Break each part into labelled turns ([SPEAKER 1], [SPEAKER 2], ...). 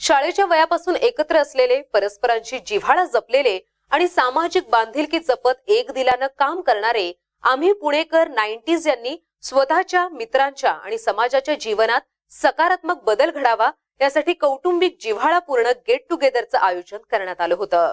[SPEAKER 1] शाळेच्या वयापासून एकत्र असलेले, परस्परांची जिव्हाळा जपलेले आणि सामाजिक बांधिलकी जपत एक दिलानं काम करणारे आम्ही पुणेकर 90s यांनी स्वतःच्या, मित्रांच्या आणि समाजाच्या जीवनात सकारात्मक बदल घडावा यासाठी कौटुंबिक जिव्हाळापूर्ण गेट टुगेदरचं आयोजन करण्यात आलं होतं।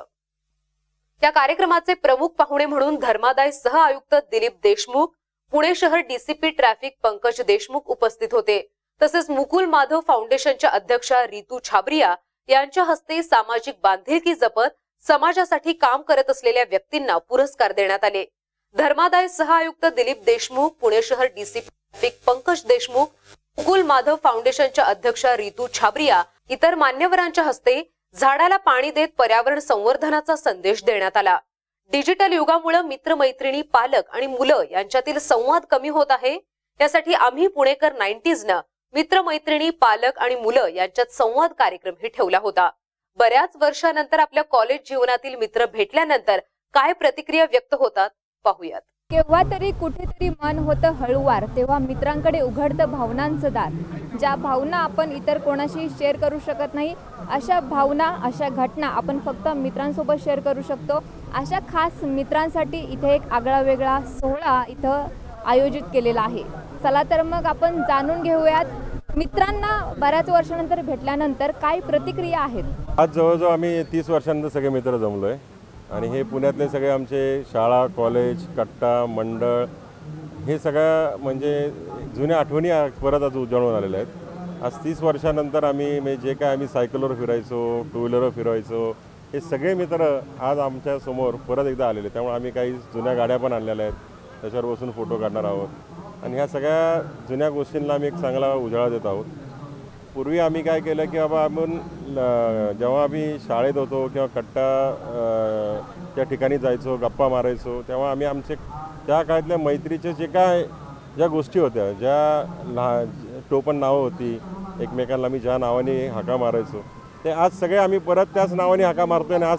[SPEAKER 1] या कार्यक्रमाचे प्रमुख पाहुणे म्हणून धर्मादाय सह आयुक्त दिलीप देशमुख, पुणे शहर डीसीपी ट्रॅफिक पंकज देशमुख उपस्थित होते। तसेच मुकुल माधव फाउंडेशनच्या अध्यक्षा रितू छाबरिया यांच्या हस्ते सामाजिक बांधिलकी जपत समाजासाठी काम करत असलेल्या व्यक्तींना पुरस्कार देण्यात आले। धर्मादाय सह आयुक्त दिलीप देशमुख, पुणे शहर डीसीपी ट्रॅफिक पंकज देशमुख, मुकुल माधव फाउंडेशनच्या अध्यक्षा रितू छाबरिया इतर मान्यवरांच्या हस्ते झाडाला पाणी देत पर्यावरण संवर्धनाचा संदेश देण्यात आला। डिजिटल युगामुळे मित्रमैत्रिणी, पालक आणि मुलं यांच्यातील संवाद कमी होत आहे। यासाठी आम्ही पुणेकर 90s न मित्रमैत्रिणी, पालक आणि मुलं यांच्यात संवाद कार्यक्रमही ठेवला होता। बऱ्याच वर्षानंतर आपल्या कॉलेज जीवनातील मित्र भेटल्यानंतर काय प्रतिक्रिया व्यक्त होतात पाहूयात।
[SPEAKER 2] केव्हा तरी कुठेतरी मन होतं हळूवार, तेव्हा मित्रांकडे उघडतं भावनांचं दार। ज्या भावना आपण इतर कोणाशी शेअर करू शकत नाही, अशा भावना, अशा घटना आपण फक्त मित्रांसोबत शेअर करू शकतो। अशा खास मित्रांसाठी इथे एक आगळा वेगळा सोहळा इथं आयोजित केलेला आहे। चला तर मग आपण जाणून घेऊयात मित्रांना बऱ्याच वर्षानंतर भेटल्यानंतर काय प्रतिक्रिया आहेत।
[SPEAKER 3] आज जवळजवळ आम्ही 30 वर्षांनंतर सगळे मित्र जमलोय आणि हे पुण्यातले सगळे आमचे शाळा, कॉलेज, कट्टा, मंडळ हे सगळ्या म्हणजे जुन्या आठवणी परत आज उजळून आलेल्या आहेत। आज 30 वर्षानंतर आम्ही जे काय आम्ही सायकलवर फिरायचो, टू व्हीलरवर फिरायचो, हे सगळे मित्र आज आमच्या समोर परत एकदा आलेले। त्यामुळे आम्ही काही जुन्या गाड्या पण आणलेल्या आहेत, त्याच्यावर बसून फोटो काढणार आहोत आणि ह्या सगळ्या जुन्या गोष्टींना आम्ही एक चांगला उजाळा देत आहोत। पूर्वी आम्ही काय केलं की बाबा आपण जेव्हा आम्ही शाळेत होतो किंवा कट्टा त्या ठिकाणी जायचो, गप्पा मारायचो, तेव्हा आम्ही आमचे त्या काळातल्या मैत्रीचे ज्या गोष्टी होत्या, ज्या टोपण नावं होती, एकमेकांना आम्ही ज्या नावाने हाका मारायचो, ते आज सगळे आम्ही परत त्याच नावाने हाका मारतोय आणि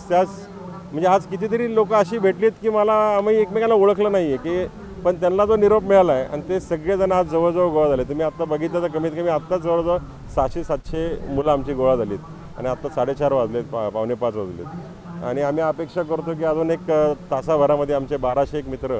[SPEAKER 3] आज कितीतरी लोक अशी भेटलीत की आम्ही एकमेकांना ओळखलं नाही आहे की, पण त्यांना जो निरोप मिळाला आहे आणि ते सगळेजण आज जवळजवळ गोळा झाले। तुम्ही आत्ता बघितलं तर कमीत कमी आत्ताच जवळजवळ 600-700 मुलं आमची गोळा झालीत आणि आत्ता 4:30 वाजलेत, 4:45 वाजलेत आणि आम्ही अपेक्षा करतो की अजून एक तासाभरामध्ये आमचे 1200 मित्र,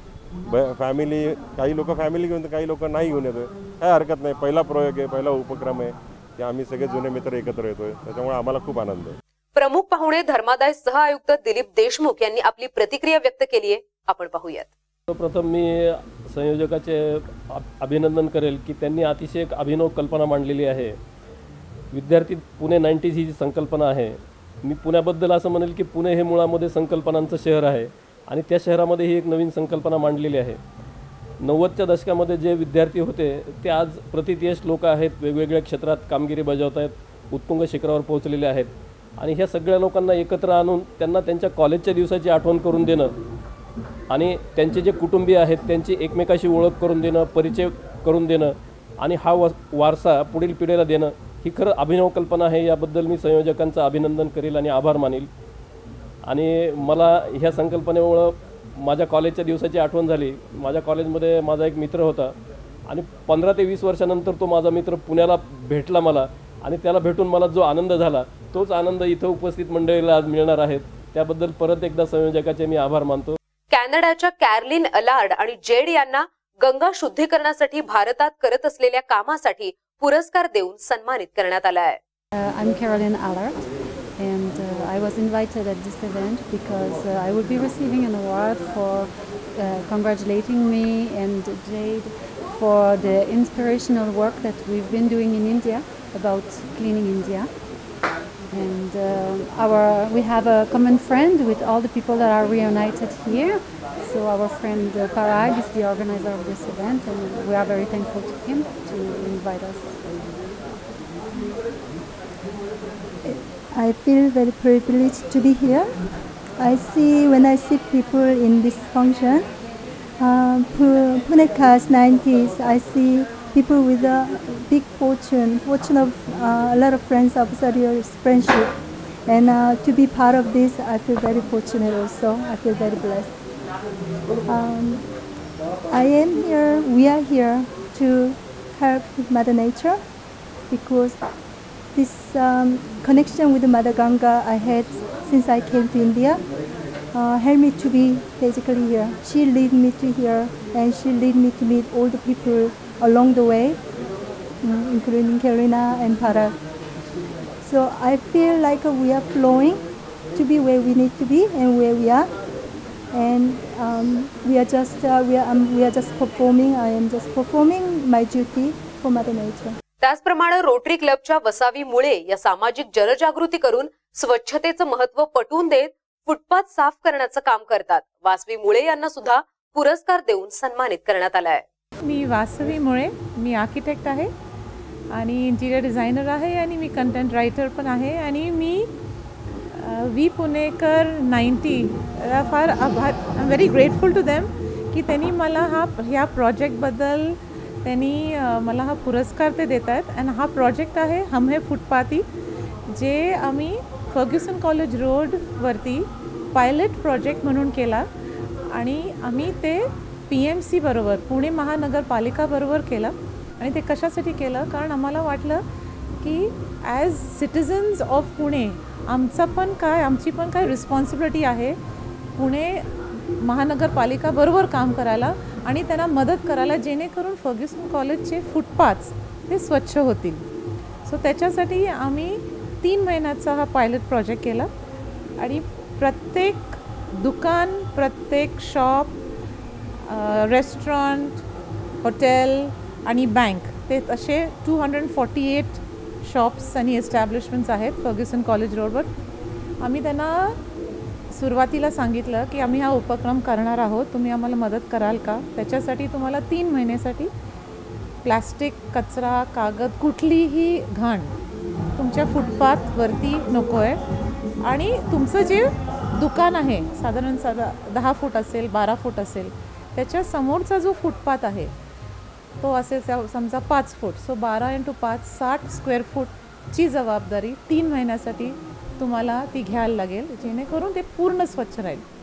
[SPEAKER 3] फॅमिली, काही लोक फॅमिली घेऊन काही लोक नाही घेऊन येतो, काय हरकत नाही। पहिला प्रयोग आहे, पहिला उपक्रम आहे की आम्ही सगळे जुने मित्र एकत्र येतोय, त्याच्यामुळे आम्हाला खूप आनंद आहे।
[SPEAKER 1] प्रमुख पाहुणे धर्मादाय सह आयुक्त दिलीप देशमुख यांनी आपली प्रतिक्रिया व्यक्त केली आहे, आपण पाहूयात।
[SPEAKER 4] प्रथम मी संयोजकाचे अभिनंदन करेल की त्यांनी अतिशय अभिनव कल्पना मांडलेली आहे। विद्यार्थी पुणे 90s ही जी संकल्पना आहे, मी पुण्याबद्दल असं म्हणेल की पुणे हे मुळामध्ये संकल्पनांचं शहर आहे आणि त्या शहरामध्ये ही एक नवीन संकल्पना मांडलेली आहे। 90च्या दशकामध्ये जे विद्यार्थी होते ते आज प्रतियश लोक आहेत, वेगवेगळ्या क्षेत्रात कामगिरी बजावत आहेत, उत्तुंग शिखरावर पोहोचलेले आहेत आणि ह्या सगळ्या लोकांना एकत्र आणून त्यांना त्यांच्या कॉलेजच्या दिवसाची आठवण करून देणं आणि त्यांचे जे कुटुंबीय आहेत त्यांची एकमेकाशी ओळख करून देणं, परिचय करून देणं आणि हा वारसा पुढील पिढीला देणं ही खरं अभिनव कल्पना आहे। याबद्दल मी संयोजकांचं अभिनंदन करेल आणि आभार मानेल आणि मला ह्या संकल्पनेमुळं माझ्या कॉलेजच्या दिवसाची आठवण झाली। माझ्या कॉलेजमध्ये माझा एक मित्र होता आणि 15 ते 20 वर्षानंतर तो माझा मित्र पुण्याला भेटला मला आणि त्याला भेटून मला जो आनंद झाला तोच आनंद इथं उपस्थित मंडळीला आज मिळणार आहे। त्याबद्दल परत एकदा संयोजकाचे मी आभार मानतो।
[SPEAKER 1] कॅनडाच्या कॅरलिन अलार्ड आणि जेड यांना गंगा शुद्धीकरणासाठी भारतात करत असलेल्या कामासाठी पुरस्कार देऊन सन्मानित करण्यात आला आहे।
[SPEAKER 5] I'm Caroline Allard and I was invited at this event because I will be receiving an award for congratulating me and Jade for the inspirational work that we've been doing in India about cleaning India. And we have a common friend with all the people that are reunited here. So our friend Parag is the organizer of this event and we are very thankful to him to invite us.
[SPEAKER 6] I feel very privileged to be here. When I see people in this function, Puneka's 90s, I see people with a big fortune of a lot of friends of serious friendship. And to be part of this, I feel very fortunate also. I feel very blessed. We are here to help Mother Nature because this connection with Mother Ganga I had since I came to India helped me to be basically here. She led me to here, and she led me to meet all the people along the way, including Karina and Parag. So I feel like we are flowing to be where we need to be and where we are, and we are just performing. I am just performing my duty for Mother Nature.
[SPEAKER 1] त्याचप्रमाणे Rotary क्लबच्या वसावी मुळे या सामाजिक जनजागृती करून स्वच्छतेचं महत्त्व पटवून देत फुटपाथ साफ करण्याचं काम करतात. वासवी मुळे यांना सुद्धा पुरस्कार देऊन सन्मानित करण्यात आलाय.
[SPEAKER 7] मी वासवी मुळे, मी आर्किटेक्ट आहे आणि इंटिरियर डिझायनर आहे आणि मी कंटेंट रायटर पण आहे आणि मी वी पुणेकर 90 फार I am very grateful to them की त्यांनी मला ह्या प्रोजेक्टबद्दल त्यांनी मला हा पुरस्कार ते देत आहेत. आणि हा प्रोजेक्ट आहे हम है फुटपाथी, जे आम्ही फर्ग्युसन कॉलेज रोडवरती पायलट प्रोजेक्ट म्हणून केला आणि आम्ही ते PMC बरोबर, पुणे महानगरपालिकाबरोबर केलं. आणि ते कशासाठी केलं, कारण आम्हाला वाटलं की ॲज सिटिझन्स ऑफ पुणे आमची पण काय रिस्पॉन्सिबिलिटी आहे पुणे महानगरपालिकाबरोबर काम करायला आणि त्यांना मदत करायला, जेणेकरून फर्ग्युसन कॉलेजचे फुटपाथ्स ते स्वच्छ होतील. सो त्याच्यासाठी आम्ही 3 महिन्याचा हा पायलट प्रोजेक्ट केला आणि प्रत्येक दुकान, प्रत्येक शॉप, रेस्टॉरंट, हॉटेल आणि बँक, ते असे 248 शॉप्स आणि एस्टॅब्लिशमेंट्स आहेत फर्ग्युसन कॉलेज रोडवर. आम्ही त्यांना सुरुवातीला सांगितलं की आम्ही हा उपक्रम करणार आहोत, तुम्ही आम्हाला मदत कराल का. त्याच्यासाठी तुम्हाला 3 महिन्यासाठी प्लॅस्टिक, कचरा, कागद, कुठलीही घाण तुमच्या फुटपाथवरती नको आहे. आणि तुमचं जे दुकान आहे साधारण 10 फूट असेल, 12 फूट असेल, त्याच्या समोरचा जो फुटपाथ आहे तो असेल समजा 5 फूट, सो 12 × 5 60 स्क्वेअर फूटची जबाबदारी 3 महिन्यासाठी तुम्हाला ती घ्यायला लागेल, जेणेकरून ते पूर्ण स्वच्छ राहील.